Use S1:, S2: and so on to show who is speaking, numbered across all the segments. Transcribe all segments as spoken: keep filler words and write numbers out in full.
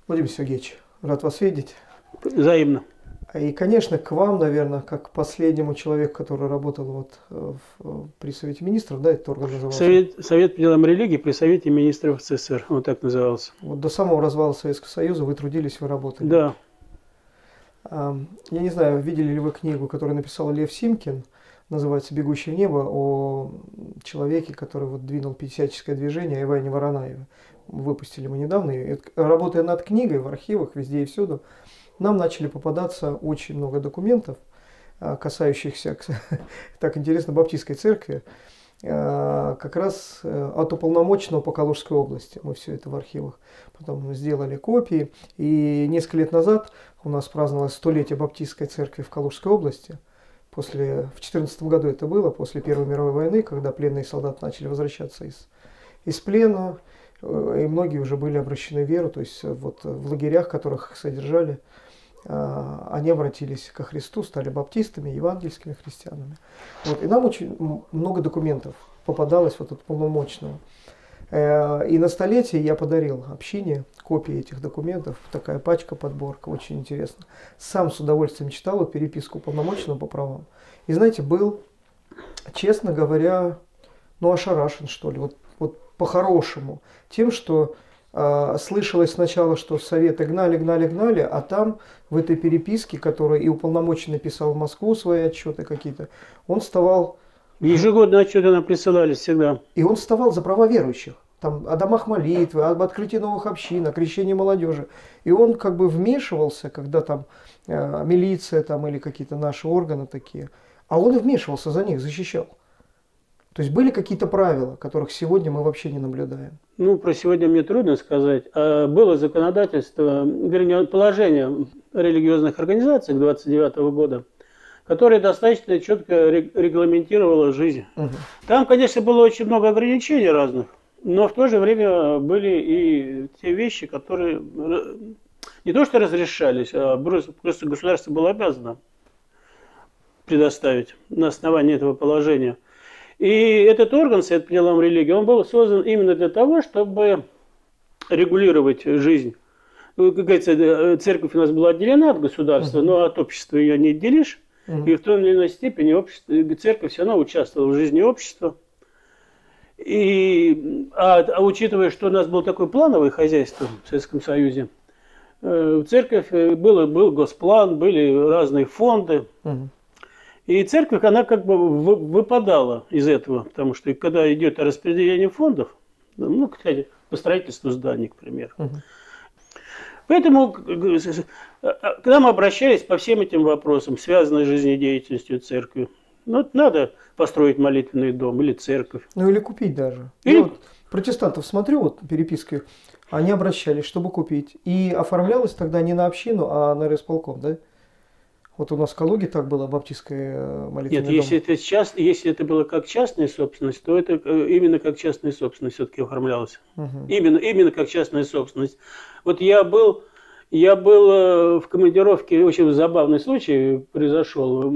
S1: Владимир Сергеевич, рад вас видеть.
S2: Взаимно.
S1: И, конечно, к вам, наверное, как к последнему человеку, который работал вот в, при Совете Министров, да, этот орган назывался?
S2: Совет, Совет по делам религии при Совете Министров СССР, он так назывался.
S1: Вот до самого развала Советского Союза вы трудились, вы работали.
S2: Да.
S1: Я не знаю, видели ли вы книгу, которую написал Лев Симкин, называется «Бегущее небо», о человеке, который вот двинул пятидесятническое движение, Иване Воронаеве. Выпустили мы недавно. И, работая над книгой в архивах, везде и всюду, нам начали попадаться очень много документов, касающихся, так интересно, Баптистской церкви, как раз от уполномоченного по Калужской области. Мы все это в архивах потом сделали копии. И несколько лет назад у нас праздновалось столетие Баптистской церкви в Калужской области. После, в две тысячи четырнадцатом году это было, после Первой мировой войны, когда пленные солдаты начали возвращаться из, из плена. И многие уже были обращены в веру, то есть вот в лагерях, которых их содержали, они обратились ко Христу, стали баптистами, евангельскими христианами. Вот. И нам очень много документов попадалось вот от полномочного. И на столетие я подарил общине копии этих документов, такая пачка, подборка, очень интересно. Сам с удовольствием читал вот переписку полномочного по правам. И знаете, был, честно говоря, ну ошарашен, что ли, вот, вот по-хорошему, тем, что э, слышалось сначала, что советы гнали, гнали, гнали, а там в этой переписке, которую и уполномоченный писал в Москву свои отчеты какие-то, он вставал...
S2: Ежегодно отчеты нам присылали всегда.
S1: И он вставал за права верующих. Там о домах молитвы, об открытии новых общин, о крещении молодежи. И он как бы вмешивался, когда там э, милиция там, или какие-то наши органы такие. А он и вмешивался за них, защищал. То есть были какие-то правила, которых сегодня мы вообще не наблюдаем.
S2: Ну, про сегодня мне трудно сказать. А было законодательство, вернее, положение религиозных организаций двадцать девятого года, которое достаточно четко регламентировало жизнь. Угу. Там, конечно, было очень много ограничений разных, но в то же время были и те вещи, которые не то что разрешались, а просто государство было обязано предоставить на основании этого положения. И этот орган, Совет по делам религии, он был создан именно для того, чтобы регулировать жизнь. Как говорится, церковь у нас была отделена от государства, uh-huh. но от общества ее не отделишь. Uh-huh. И в той или иной степени общество, церковь все равно участвовала в жизни общества. И, а, а учитывая, что у нас было такое плановое хозяйство в Советском Союзе, в церковь было, был госплан, были разные фонды. Uh-huh. И церковь, она как бы выпадала из этого, потому что когда идет распределение фондов, ну, кстати, по строительству зданий, к примеру. Uh-huh. Поэтому к нам обращались по всем этим вопросам, связанным с жизнедеятельностью церкви. Ну, надо построить молитвенный дом или церковь.
S1: Ну, или купить даже. Или... Я вот протестантов смотрю, вот переписки, они обращались, чтобы купить. И оформлялось тогда не на общину, а на райисполком, да? Вот у нас в Калуге так было, баптистское молитвенное дом.
S2: Нет, если это, част, если это было как частная собственность, то это именно как частная собственность все-таки оформлялось. Угу. Именно, именно как частная собственность. Вот я был, я был в командировке, очень забавный случай произошел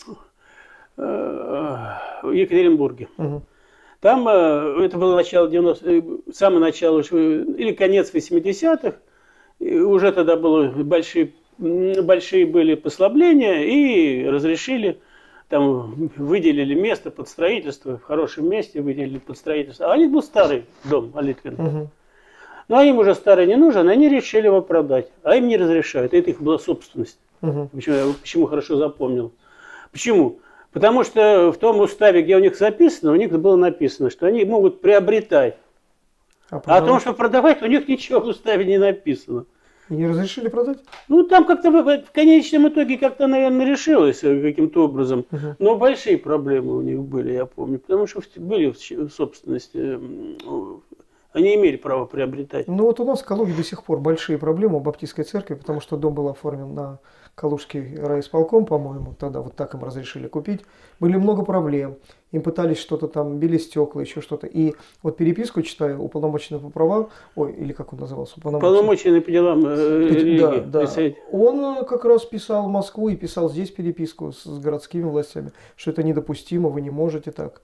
S2: в Екатеринбурге. Угу. Там, это было начало девяностых, самое начало, или конец восьмидесятых, уже тогда было большие большие были послабления и разрешили, там выделили место под строительство, в хорошем месте выделили под строительство. А они был старый дом молитвенный. Угу. Но им уже старый не нужен, они решили его продать. А им не разрешают. Это их была собственность. Угу. Почему, я почему хорошо запомнил. Почему? Потому что в том уставе, где у них записано, у них было написано, что они могут приобретать. А, а о том, что продавать, у них ничего в уставе не написано.
S1: И не разрешили продать?
S2: Ну, там как-то в, в конечном итоге как-то, наверное, решилось каким-то образом. Uh-huh. Но большие проблемы у них были, я помню. Потому что были в собственности, они имели право приобретать.
S1: Ну, вот у нас в Калуге до сих пор большие проблемы у Баптистской церкви, потому что дом был оформлен на Калужский райисполком, по-моему. Тогда вот так им разрешили купить. Были много проблем. Им пытались что-то там, били стекла, еще что-то. И вот переписку читаю, уполномоченный по правам, ой, или как он назывался?
S2: Уполномоченный по делам э, религии.
S1: Да, да. Он как раз писал в Москву и писал здесь переписку с, с городскими властями, что это недопустимо, вы не можете так.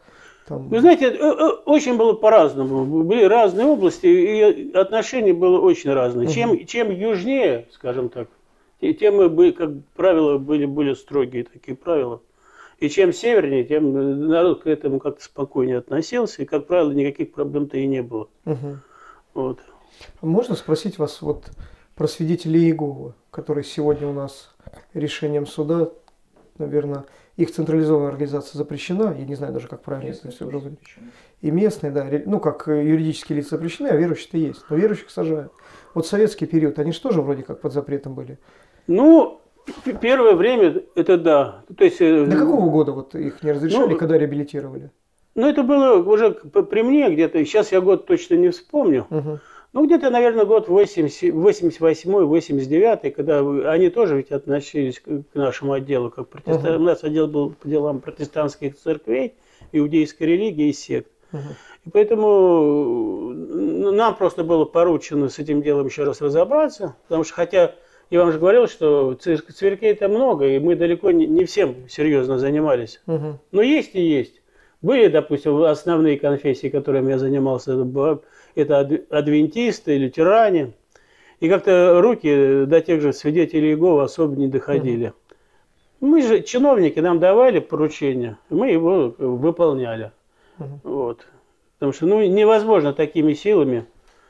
S1: Там...
S2: Вы знаете, очень было по-разному. Были разные области, и отношения было очень разные. Угу. Чем, чем южнее, скажем так, тем мы, были, как правило, были более строгие такие правила. И чем севернее, тем народ к этому как-то спокойнее относился. И, как правило, никаких проблем-то и не было.
S1: Угу.
S2: Вот.
S1: Можно спросить вас вот про свидетелей Иеговы, которые сегодня у нас решением суда, наверное, их централизованная организация запрещена, я не знаю даже, как правильно это все говорить. И местные, да, ну как юридические лица запрещены, а верующие-то есть, но верующих сажают. Вот в советский период, они же тоже вроде как под запретом были.
S2: Ну, первое время это да. То есть,
S1: до какого года вот их не разрешали,
S2: ну,
S1: когда реабилитировали?
S2: Ну, это было уже при мне где-то, сейчас я год точно не вспомню. Угу. Ну, где-то, наверное, год восемьдесят восьмой восемьдесят девятый, когда они тоже ведь относились к нашему отделу, как протестант. Uh-huh. У нас отдел был по делам протестантских церквей, иудейской религии и сект. Uh-huh. И поэтому нам просто было поручено с этим делом еще раз разобраться, потому что, хотя я вам же говорил, что церквей-то много, и мы далеко не всем серьезно занимались. Uh-huh. Но есть и есть. Были, допустим, основные конфессии, которыми я занимался, это адвентисты, лютеране. И как-то руки до тех же свидетелей Иеговы особо не доходили. Uh-huh. Мы же, чиновники, нам давали поручение, мы его выполняли. Uh-huh. Вот. Потому что ну, невозможно такими силами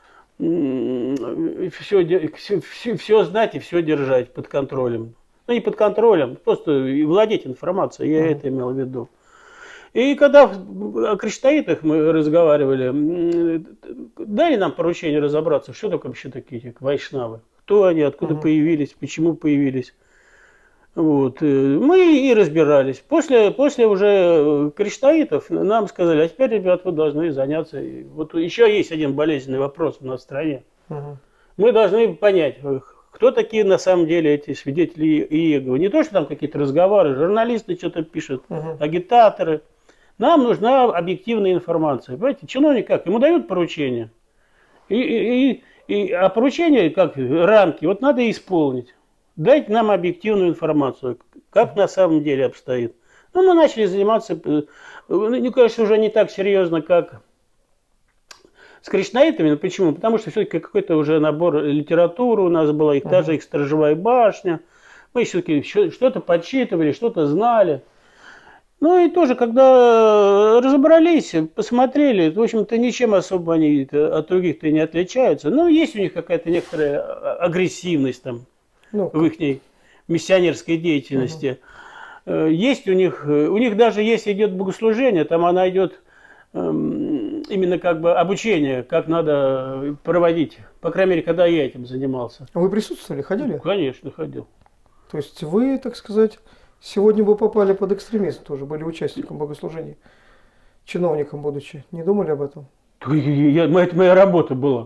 S2: все, все, все знать и все держать под контролем. Ну, не под контролем, просто владеть информацией, я uh-huh. это имел в виду. И когда о криштаитах мы разговаривали, дали нам поручение разобраться, что такое вообще такие эти вайшнавы, кто они, откуда uh-huh. появились, почему появились. Вот. Мы и разбирались. После, после уже криштаитов нам сказали, а теперь, ребят, вы должны заняться. Вот еще есть один болезненный вопрос у нас в стране. Uh-huh. Мы должны понять, кто такие на самом деле эти свидетели Иеговы. Не то, что там какие-то разговоры, журналисты что-то пишут, uh-huh. агитаторы. Нам нужна объективная информация. Понимаете, чиновник как? Ему дают поручение. И, и, и, а поручение, как рамки, вот надо исполнить. Дайте нам объективную информацию, как на самом деле обстоит. Ну, мы начали заниматься, ну, конечно, уже не так серьезно, как с кришнаитами. Но почему? Потому что все-таки какой-то уже набор литературы у нас была, их, uh-huh. даже их сторожевая башня. Мы все-таки что-то подсчитывали, что-то знали. Ну и тоже, когда разобрались, посмотрели, в общем-то, ничем особо они от других-то не отличаются. Но есть у них какая-то некоторая агрессивность там ну, в их миссионерской деятельности. Угу. Есть у них, у них даже если идет богослужение, там она идет эм, именно как бы обучение, как надо проводить. По крайней мере, когда я этим занимался.
S1: А вы присутствовали, ходили?
S2: Ну, конечно, ходил.
S1: То есть вы, так сказать... Сегодня вы попали под экстремизм, тоже были участником богослужений, чиновником будучи. Не думали об этом?
S2: Я, это моя работа была.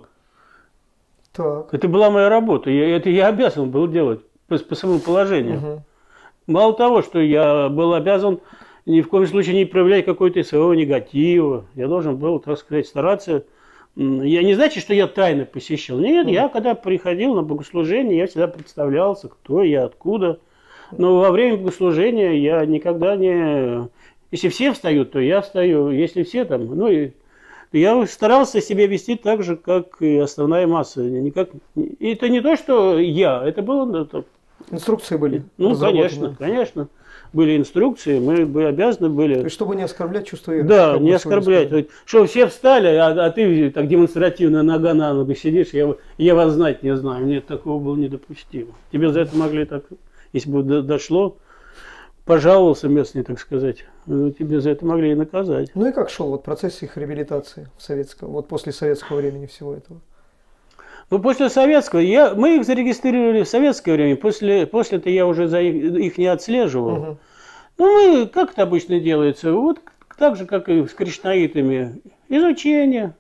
S1: Так.
S2: Это была моя работа. Я, это я обязан был делать по, по своему положению. Угу. Мало того, что я был обязан ни в коем случае не проявлять какой-то своего негатива. Я должен был, так сказать, стараться. Я не значит, что я тайно посещал. Нет, угу. Я когда приходил на богослужение, я всегда представлялся, кто я, откуда. Но во время богослужения я никогда не... Если все встают, то я встаю. Если все там... Ну, и я старался себя вести так же, как и основная масса. Никак... И это не то, что я. Это было... Это...
S1: Инструкции были?
S2: Ну, конечно, конечно. Были инструкции, мы бы обязаны были...
S1: То есть, чтобы не оскорблять чувство веры?
S2: Да, не оскорблять. Вот, что все встали, а, а ты так демонстративно нога на ногу сидишь, я, я вас знать не знаю. Нет, такого было недопустимо. Тебе за это могли так... Если бы дошло, пожаловался местный, так сказать, тебе за это могли и наказать.
S1: Ну и как шел вот процесс их реабилитации в советском, вот после советского времени всего этого?
S2: Ну, после советского, я, мы их зарегистрировали в советское время, после, после этого я уже за их, их не отслеживал. Угу. Ну, мы, как это обычно делается, вот так же, как и с кришнаитами, изучение,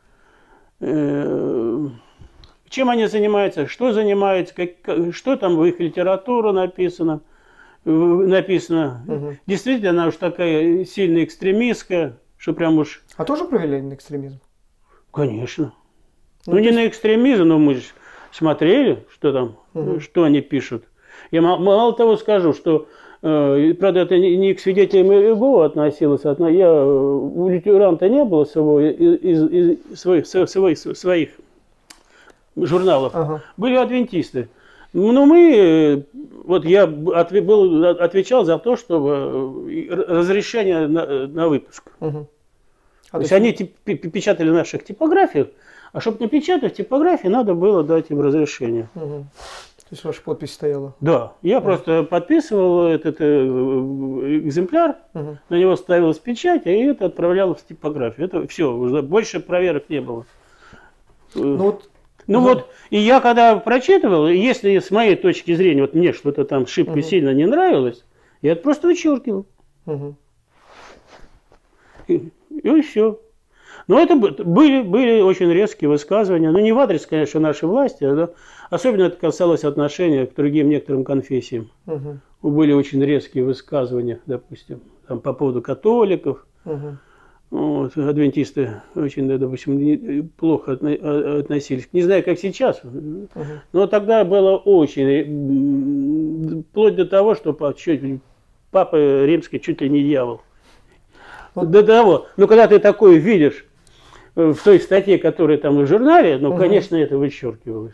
S2: э, чем они занимаются, что занимаются, как, что там в их литературе написано. написано. Угу. Действительно, она уж такая сильно экстремистская, что прям уж...
S1: А тоже провели на экстремизм?
S2: Конечно. Ну, ну не есть... на экстремизм, но мы же смотрели, что там, угу. что они пишут. Я мало, мало того скажу, что, э, правда, это не, не к свидетелям Иеговы относилось, а я, у лютеран-то не было своего, из, из, из своих, своих, своих журналов, ага. Были адвентисты. Но мы, вот я отве, был, отвечал за то, чтобы разрешение на, на выпуск. Угу. А то есть они тип, печатали в наших типографиях, а чтобы напечатать типографии, надо было дать им разрешение.
S1: Угу. То есть ваша подпись стояла?
S2: Да. Я угу. просто подписывал этот э, экземпляр, угу. на него ставилась печать, и это отправлялось в типографию. Это все, уже больше проверок не было. Ну вот. Ну угу. вот, и я когда прочитывал, если с моей точки зрения, вот мне что-то там шибко угу. сильно не нравилось, я это просто вычеркивал. Угу. И, и все. Но это были, были очень резкие высказывания. Ну, не в адрес, конечно, нашей власти, да? Особенно это касалось отношения к другим некоторым конфессиям. Угу. Были очень резкие высказывания, допустим, там, по поводу католиков. Угу. Вот, адвентисты очень, допустим, плохо относились. Не знаю, как сейчас, uh-huh. но тогда было очень, вплоть до того, что папа римский чуть ли не дьявол. Вот. До того. Но когда ты такое видишь в той статье, которая там в журнале, ну, uh-huh. конечно, это вычеркивалось.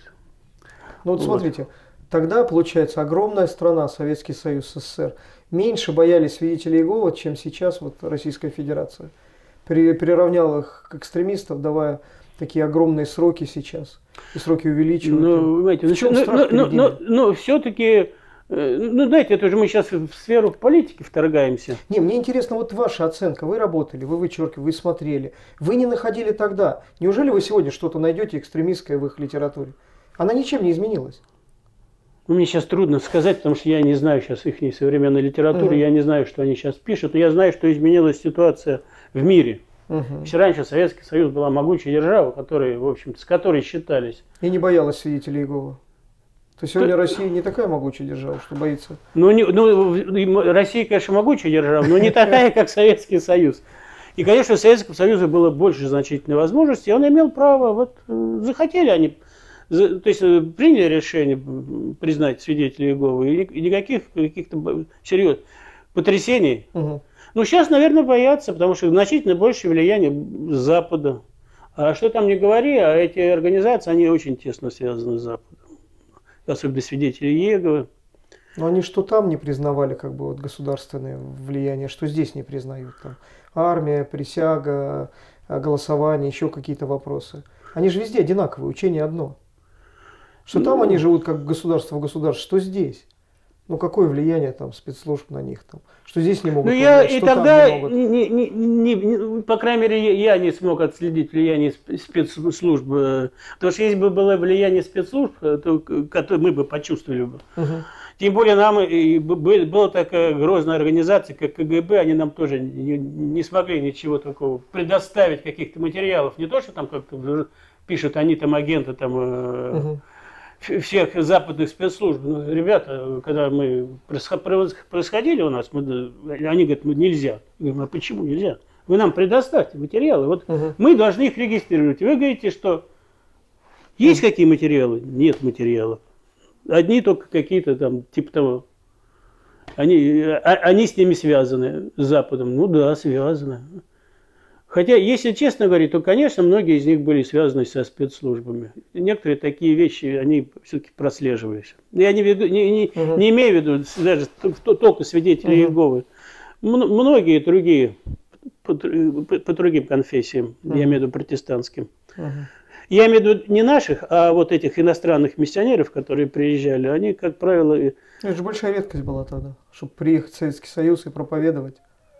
S1: Ну вот, вот смотрите, тогда, получается, огромная страна, Советский Союз, СССР, меньше боялись свидетелей Иеговы, чем сейчас вот Российская Федерация. Приравнял их к экстремистам, давая такие огромные сроки сейчас. И сроки увеличивают.
S2: Ну, знаете, ну, ну, ну, ну, ну, все-таки, ну, знаете, это же мы сейчас в сферу политики вторгаемся.
S1: Не, мне интересно, вот ваша оценка. Вы работали, вы вычеркивали, вы смотрели. Вы не находили тогда. Неужели вы сегодня что-то найдете экстремистское в их литературе? Она ничем не изменилась.
S2: Ну, мне сейчас трудно сказать, потому что я не знаю сейчас их современной литературы, угу. я не знаю, что они сейчас пишут, но я знаю, что изменилась ситуация в мире. Угу. Если раньше Советский Союз была могучая держава, которой, в общем-то, с которой считались.
S1: И не боялась свидетелей Иеговы. То сегодня то... Россия не такая могучая держава, что боится.
S2: Ну, не, ну, Россия, конечно, могучая держава, но не такая, как Советский Союз. И, конечно, у Советского Союза было больше значительной возможности, и он имел право, вот, захотели они, то есть приняли решение признать свидетелей Иеговы, и никаких каких-то серьезных потрясений. Угу. Ну, сейчас, наверное, боятся, потому что значительно больше влияния с Запада. А что там не говори, а эти организации, они очень тесно связаны с Западом. Особенно свидетели Иеговы.
S1: Но они что там не признавали, как бы, вот, государственное влияние, что здесь не признают. Там армия, присяга, голосование, еще какие-то вопросы. Они же везде одинаковые, учение одно. Что ну, там они живут как государство в государстве, что здесь? Ну, какое влияние там спецслужб на них там? Что здесь не могут?
S2: Ну, я и тогда, не могут? Не, не, не, не, по крайней мере, я не смог отследить влияние спецслужб. Потому что если бы было влияние спецслужб, то мы бы почувствовали бы. Угу. Тем более нам и была такая грозная организация, как КГБ, они нам тоже не, не смогли ничего такого предоставить, каких-то материалов. Не то, что там как-то пишут, они там агенты там... Угу. всех западных спецслужб. Ну, ребята, когда мы происходили у нас, мы, они говорят, ну, нельзя. Я говорю, а почему нельзя? Вы нам предоставьте материалы. Вот угу. мы должны их регистрировать. Вы говорите, что есть угу. какие материалы? Нет материалов. Одни только какие-то там, типа того. Они, они с ними связаны, с Западом. Ну да, связаны. Хотя, если честно говорить, то, конечно, многие из них были связаны со спецслужбами. Некоторые такие вещи, они все-таки прослеживались. Я не, веду, не, не, угу. не имею в виду даже только свидетелей угу. Иеговы. Многие другие, по, по, по другим конфессиям, угу. я имею в виду протестантским. Угу. Я имею в виду не наших, а вот этих иностранных миссионеров, которые приезжали, они, как правило...
S1: Это же большая редкость была тогда, чтобы приехать в Советский Союз и проповедовать.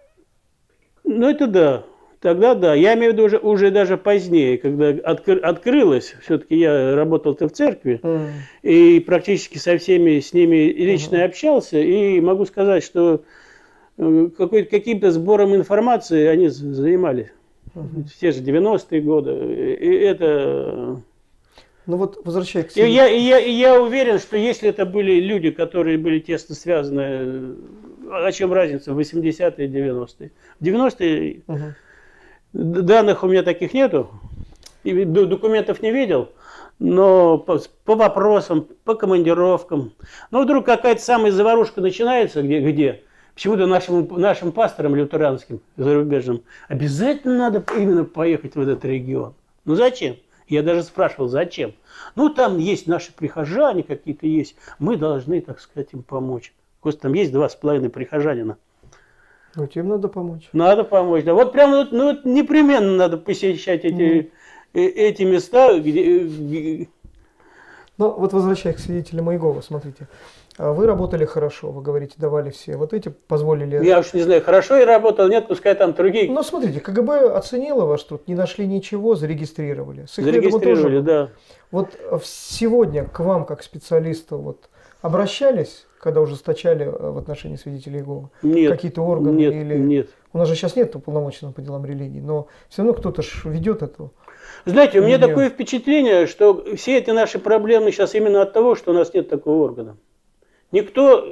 S2: Ну, это да. Тогда да, я имею в виду уже, уже даже позднее, когда откры, открылось, все-таки я работал-то в церкви, mm. и практически со всеми с ними лично mm-hmm. общался, и могу сказать, что каким-то сбором информации они занимались. Mm-hmm. В те же девяностые годы, и это...
S1: Ну вот, возвращаясь к
S2: себе. Я, я, я уверен, что если это были люди, которые были тесно связаны, о чем разница в восьмидесятые и девяностые? В девяностые... Mm-hmm. Данных у меня таких нету, и документов не видел, но по, по вопросам, по командировкам. Но вдруг какая-то самая заварушка начинается, где, где почему-то нашим, нашим пасторам лютеранским, зарубежным, обязательно надо именно поехать в этот регион. Ну зачем? Я даже спрашивал, зачем? Ну там есть наши прихожане какие-то есть, мы должны, так сказать, им помочь. Просто там есть два с половиной прихожанина.
S1: Ну, тем надо помочь.
S2: Надо помочь, да. Вот прям вот, ну, вот непременно надо посещать эти, mm. э, эти места, где...
S1: Ну, вот возвращаясь к свидетелям Иеговы, смотрите. Вы работали хорошо, вы говорите, давали все. Вот эти позволили...
S2: Я уж не знаю, хорошо я работал, нет, пускай там другие...
S1: Ну, смотрите, КГБ оценило ваш труд, не нашли ничего, зарегистрировали. С их
S2: зарегистрировали, тоже... да.
S1: Вот сегодня к вам, как специалисту, вот, обращались, когда ужесточали в отношении свидетелей Иеговы?
S2: Нет.
S1: Какие-то органы?
S2: Нет,
S1: или...
S2: нет.
S1: У нас же сейчас нет уполномоченного по делам религии, но все равно кто-то ж ведет эту...
S2: Знаете, у меня такое впечатление, что все эти наши проблемы сейчас именно от того, что у нас нет такого органа. Никто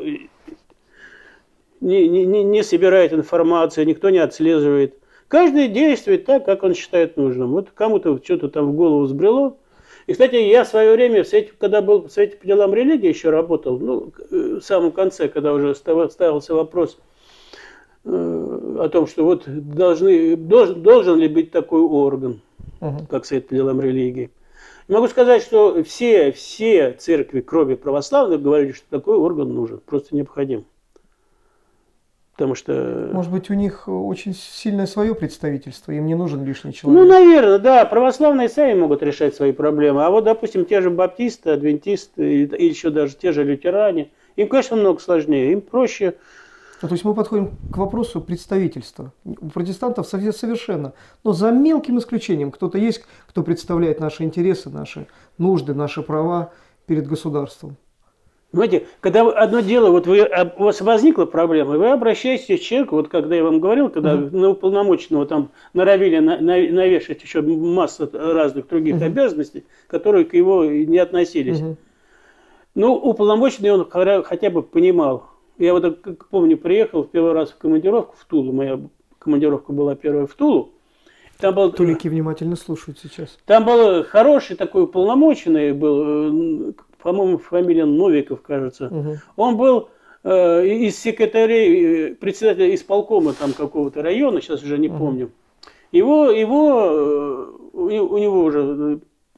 S2: не, не, не собирает информацию, никто не отслеживает. Каждый действует так, как он считает нужным. Вот кому-то что-то там в голову взбрело. И, кстати, я в свое время, в Совете, когда был в Совете по делам религии, еще работал, ну, в самом конце, когда уже ставился вопрос э, о том, что вот должны, должен, должен ли быть такой орган, uh-huh. как Совет по делам религии. Могу сказать, что все, все церкви, кроме православных, говорили, что такой орган нужен, просто необходим. Потому что...
S1: Может быть, у них очень сильное свое представительство, им не нужен лишний человек.
S2: Ну, наверное, да. Православные сами могут решать свои проблемы. А вот, допустим, те же баптисты, адвентисты, или еще даже те же лютеране, им, конечно, много сложнее, им проще...
S1: Ну, то есть мы подходим к вопросу представительства. У протестантов совершенно. Но за мелким исключением. Кто-то есть, кто представляет наши интересы, наши нужды, наши права перед государством.
S2: Понимаете, когда одно дело, вот вы, у вас возникла проблема, вы обращаетесь к человеку, вот когда я вам говорил, когда uh-huh. на уполномоченного там норовили на, на, навешать еще массу разных других uh-huh. обязанностей, которые к его не относились. Uh-huh. Ну, уполномоченный он хотя бы понимал. Я вот как помню, приехал в первый раз в командировку в Тулу, моя командировка была первая в Тулу. Там был,
S1: Тулики внимательно слушают сейчас.
S2: Там был хороший такой уполномоченный, был, по-моему, фамилия Новиков, кажется. Угу. Он был э, из секретарей, председателя исполкома там какого-то района, сейчас уже не угу. помню. Его, его, у него уже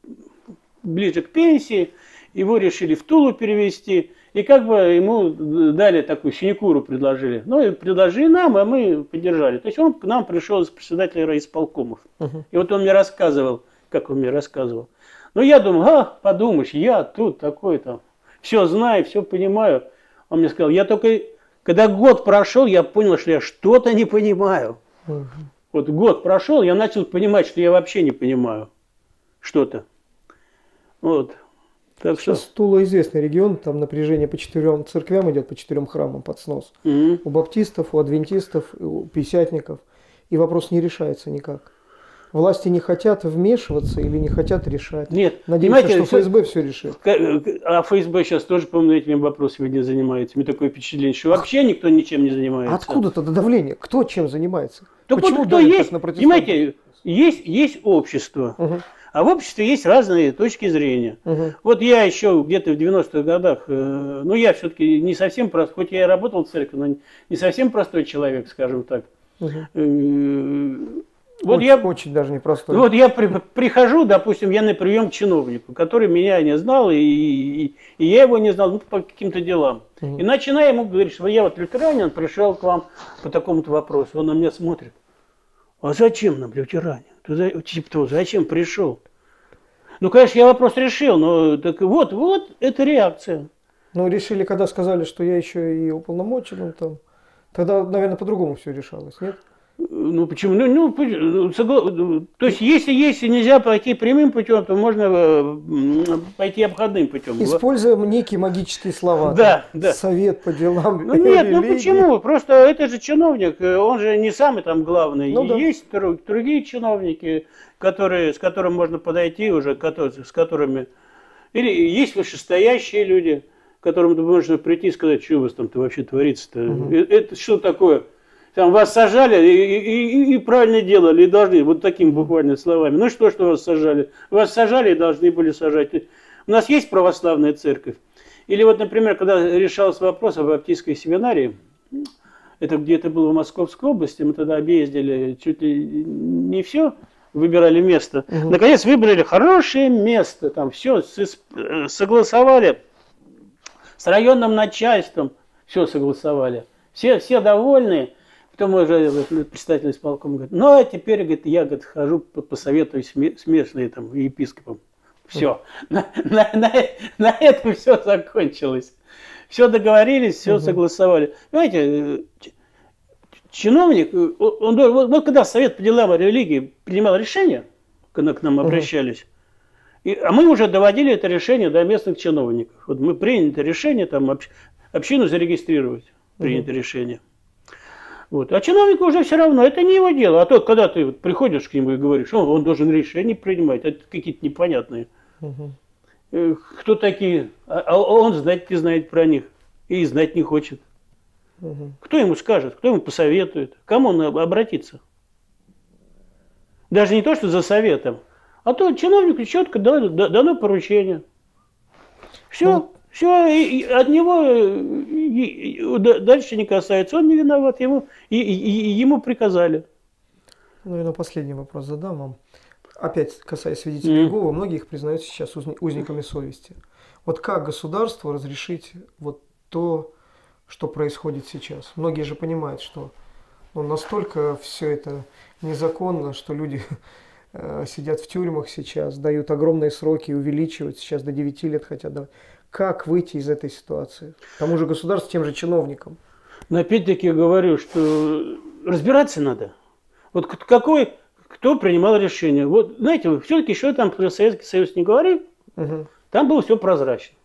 S2: ближе к пенсии, его решили в Тулу перевести. И как бы ему дали такую синекуру, предложили. Ну, и предложили нам, а мы поддержали. То есть он к нам пришел из председателя райисполкомов. Uh-huh. И вот он мне рассказывал, как он мне рассказывал. Ну, я думал, а, подумаешь, я тут такой там, все знаю, все понимаю. Он мне сказал, я только, когда год прошел, я понял, что я что-то не понимаю. Uh-huh. Вот год прошел, я начал понимать, что я вообще не понимаю что-то. Вот. Так
S1: Сейчас что... Тула известный регион, там напряжение по четырем церквям идет, по четырем храмам под снос. Mm-hmm. У баптистов, у адвентистов, у пятидесятников. И вопрос не решается никак. Власти не хотят вмешиваться или не хотят решать.
S2: Нет,
S1: надеемся, что все... ФСБ все решит.
S2: А ФСБ сейчас тоже, по-моему, этими вопросами не занимается. Мне такое впечатление, что вообще никто ничем не занимается.
S1: Откуда тогда давление? Кто чем занимается?
S2: Так
S1: Почему
S2: вот кто есть, понимаете, есть, есть общество. Uh-huh. А в обществе есть разные точки зрения. Uh-huh. Вот я еще где-то в девяностых годах, э, ну я все-таки не совсем простой, хоть я и работал в церкви, но не совсем простой человек, скажем так. Uh-huh. Э, вот
S1: очень,
S2: я,
S1: очень даже непростой.
S2: Вот я при, прихожу, допустим, я на прием к чиновнику, который меня не знал, и, и, и я его не знал, ну, по каким-то делам. Uh-huh. И начинаю ему говорить, что я вот лютеранин, пришел к вам по такому-то вопросу. Он на меня смотрит. А зачем нам лютеранин? Ты, типа, зачем пришел? Ну, конечно, я вопрос решил, но так вот, вот, это реакция.
S1: Ну, решили, когда сказали, что я еще и уполномоченным там, тогда, наверное, по-другому все решалось, нет?
S2: Ну, почему? Ну, ну, согла... То есть, если, если нельзя пойти прямым путем, то можно пойти обходным путем.
S1: Используем некие магические слова.
S2: Да,
S1: там,
S2: да.
S1: Совет по делам.
S2: Ну, нет, ну почему? Просто это же чиновник, он же не самый там главный.
S1: Ну, да.
S2: Есть другие чиновники, которые, с которыми можно подойти уже, с которыми... Или есть вышестоящие люди, к которым можно прийти и сказать, что у вас там-то вообще творится-то. Угу. Это что такое? Там вас сажали и, и, и, и правильно делали, и должны, вот такими буквально словами. Ну что, что вас сажали? Вас сажали и должны были сажать. У нас есть православная церковь. Или вот, например, когда решался вопрос об баптистской семинарии, это где-то было в Московской области, мы тогда объездили чуть ли не все, выбирали место. Угу. Наконец выбрали хорошее место, там все согласовали с районным начальством, все согласовали. Все, все довольны. Потом уже представитель исполкома говорит, ну а теперь, говорит, я, говорит, хожу, посоветуюсь с местным там епископом. Все. На, на, на, на этом все закончилось. Все договорились, все угу. согласовали. Понимаете, чиновник, он, он, вот, вот когда Совет по делам о религии принимал решение, когда к нам обращались, угу. и, а мы уже доводили это решение до местных чиновников. Вот мы приняли это решение, там, общ, общину зарегистрировать, принято угу. решение. Вот. А чиновнику уже все равно, это не его дело. А то, когда ты вот приходишь к нему и говоришь, он, он должен решение принимать, это какие-то непонятные. Угу. Кто такие? А он знать не знает про них и знать не хочет. Угу. Кто ему скажет, кто ему посоветует, кому он обратится? Даже не то, что за советом, а то чиновнику четко дано, дано поручение. Все. Ну, все, и, и от него и, и, дальше не касается, он не виноват, ему, и, и, и ему приказали.
S1: Ну и на последний вопрос задам вам. Опять касаясь свидетелей Иеговы, mm. многие их признают сейчас узниками совести. Вот как государству разрешить вот то, что происходит сейчас? Многие же понимают, что ну, настолько все это незаконно, что люди э, сидят в тюрьмах сейчас, дают огромные сроки, увеличивают, сейчас до девяти лет хотят давать. Как выйти из этой ситуации? К тому же государству, тем же чиновникам.
S2: Но опять-таки говорю, что разбираться надо. Вот какой, кто принимал решение? Вот, знаете, все-таки еще там про Советский Союз не говори, угу. там было все прозрачно.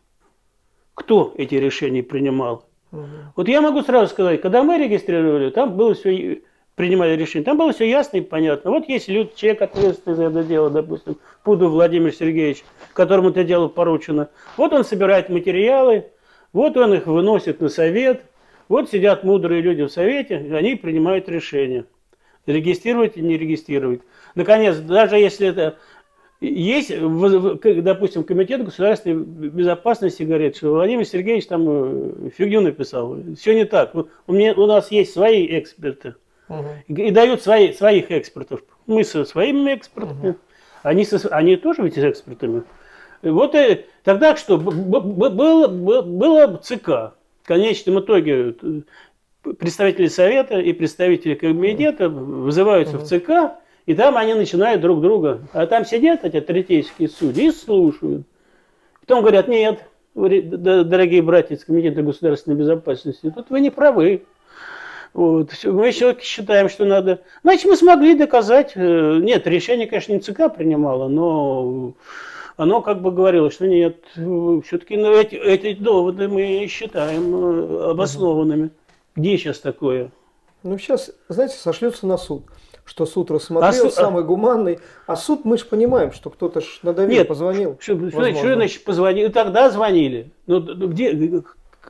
S2: Кто эти решения принимал? Угу. Вот я могу сразу сказать, когда мы регистрировали, там было все, принимали решение, там было все ясно и понятно. Вот есть люди, человек ответственный за это дело, допустим, Пудов Владимир Сергеевич, которому это дело поручено. Вот он собирает материалы, вот он их выносит на совет, вот сидят мудрые люди в совете, и они принимают решение. Регистрировать или не регистрировать. Наконец, даже если это есть, допустим, Комитет государственной безопасности говорит, что Владимир Сергеевич там фигню написал. Все не так. У, меня, у нас есть свои эксперты. Угу. И, и дают свои, своих экспертов. Мы со своими экспертами. Угу. Они, со, они тоже ведь с экспертами. Вот и, тогда что? Было, было ЦК. В конечном итоге представители Совета и представители Комитета вызываются угу. в ЦК, и там они начинают друг друга. А там сидят эти третейские судьи и слушают. Потом говорят, нет, дорогие братья из Комитета государственной безопасности, тут вы не правы. Вот. Мы еще считаем, что надо... Значит, мы смогли доказать... Нет, решение, конечно, не ЦК принимало, но оно как бы говорило, что нет, все-таки ну, эти, эти доводы мы считаем обоснованными. Угу. Где сейчас такое?
S1: Ну, сейчас, знаете, сошлется на суд. Что суд рассмотрел, а самый гуманный. А суд, мы же понимаем, что кто-то ж надавил, нет, позвонил.
S2: Что, что значит позвонил? Тогда звонили. Ну, где...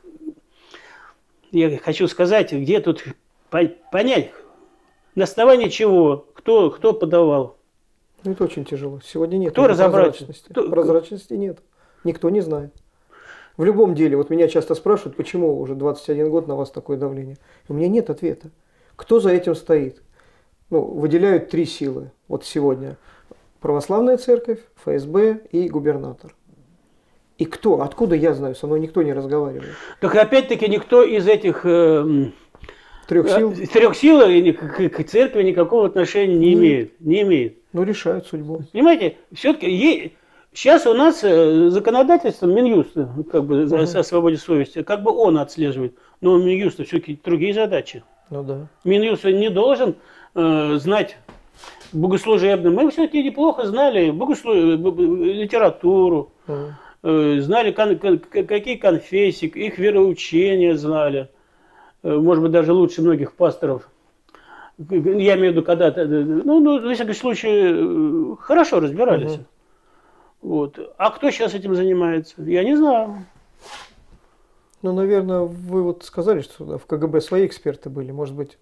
S2: Я хочу сказать, где тут понять, на основании чего, кто, кто подавал.
S1: Ну, это очень тяжело. Сегодня нет
S2: кто
S1: прозрачности.
S2: Кто...
S1: Прозрачности нет. Никто не знает. В любом деле, вот меня часто спрашивают, почему уже двадцать один год на вас такое давление. У меня нет ответа. Кто за этим стоит? Ну, выделяют три силы. Вот сегодня православная церковь, ФСБ и губернатор. И кто? Откуда я знаю? Со мной никто не разговаривает.
S2: Так опять-таки никто из этих э,
S1: трех сил,
S2: э, трех сил к, к церкви никакого отношения не, не имеет. Не имеет.
S1: Ну, решают судьбу.
S2: Понимаете, все-таки сейчас у нас законодательство Минюст, как бы угу. о свободе совести, как бы он отслеживает. Но у Минюста все-таки другие задачи.
S1: Ну да.
S2: Минюст не должен э, знать богослужебным. Мы все-таки неплохо знали богослуж... литературу. Угу. Знали, какие конфессии, их вероучения знали. Может быть, даже лучше многих пасторов. Я имею в виду, когда-то, ну, ну, во всяком случае, хорошо разбирались. Угу. Вот. А кто сейчас этим занимается? Я не знаю.
S1: Ну, наверное, вы вот сказали, что в КГБ свои эксперты были. Может быть,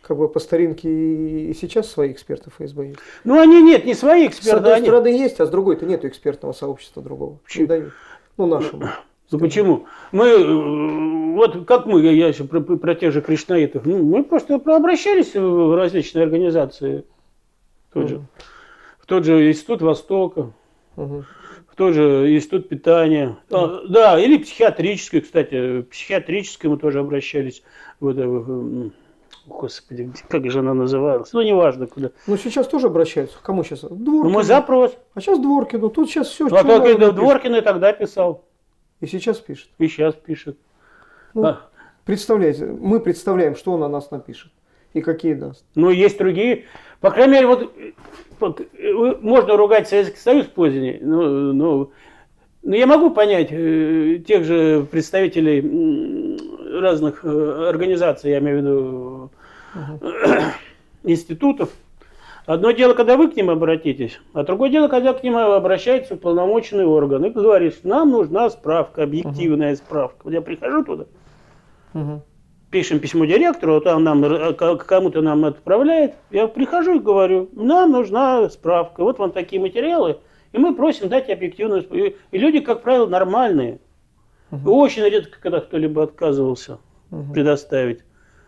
S1: как бы по старинке и сейчас свои эксперты ФСБ есть.
S2: Ну, они нет, не свои эксперты.
S1: С одной
S2: они...
S1: стороны есть, а с другой-то нету экспертного сообщества другого.
S2: Почему?
S1: Дают. Ну, нашему.
S2: Ну, почему? Мы, вот как мы, я еще про, про тех же кришнаитов, ну, мы просто обращались в различные организации. В тот, угу. же, в тот же Институт Востока, угу. в тот же Институт питания. Угу. А, да, или психиатрический, кстати, психиатрический мы тоже обращались. Вот, господи, как же она называлась? Ну, неважно куда.
S1: Ну, сейчас тоже обращаются. К кому сейчас? Дворкину.
S2: Ну, мы запрос.
S1: А сейчас Дворкину. Тут сейчас все.
S2: Ну, а только Дворкин и тогда писал.
S1: И сейчас пишет.
S2: И сейчас пишет.
S1: Ну, а. Представляете, мы представляем, что он о нас напишет. И какие даст.
S2: Ну, есть другие. По крайней мере, вот можно ругать Советский Союз поздний, но, но, но я могу понять э, тех же представителей разных э, организаций, я имею в виду угу. институтов. Одно дело, когда вы к ним обратитесь, а другое дело, когда к ним обращается уполномоченный орган и говорит, нам нужна справка, объективная угу. справка. Вот я прихожу туда, угу. пишем письмо директору, там нам кому-то нам отправляет, я прихожу и говорю, нам нужна справка, вот вам такие материалы, и мы просим дать объективную справку. И люди, как правило, нормальные. Угу. Очень редко, когда кто-либо отказывался угу. предоставить.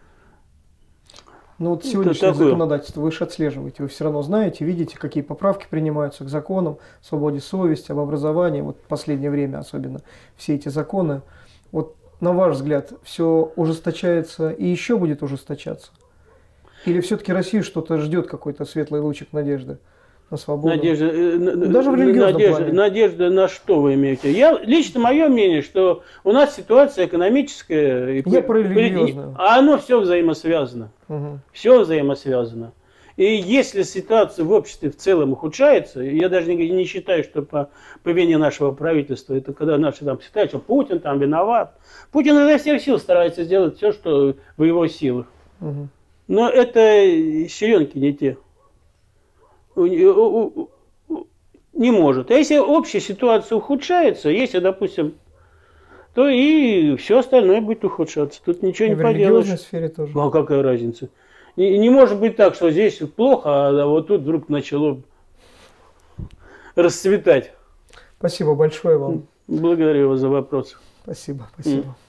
S1: Ну вот сегодняшнее законодательство вы же отслеживаете, вы все равно знаете, видите, какие поправки принимаются к законам, свободе совести, об образовании, вот в последнее время особенно все эти законы. Вот на ваш взгляд, все ужесточается и еще будет ужесточаться? Или все-таки Россию что-то ждет, какой-то светлый лучик надежды на свободу?
S2: Надежда,
S1: Даже в религиозном
S2: надежда,
S1: плане.
S2: Надежда на что вы имеете? Я, лично мое мнение, что у нас ситуация экономическая,
S1: Я про религиозную.
S2: А оно все взаимосвязано. Угу. Все взаимосвязано. И если ситуация в обществе в целом ухудшается, я даже не, не считаю, что по, по вине нашего правительства, это когда наши там считают, что Путин там виноват. Путин изо всех сил старается сделать все, что в его силах. Угу. Но это силенки не те. Не может. А если общая ситуация ухудшается, если, допустим, то и все остальное будет ухудшаться. Тут ничего
S1: и
S2: не
S1: в
S2: поделаешь.
S1: В религиозной сфере тоже.
S2: Ну, а какая разница? И не может быть так, что здесь плохо, а вот тут вдруг начало расцветать.
S1: Спасибо большое вам.
S2: Благодарю вас за вопрос.
S1: Спасибо, спасибо.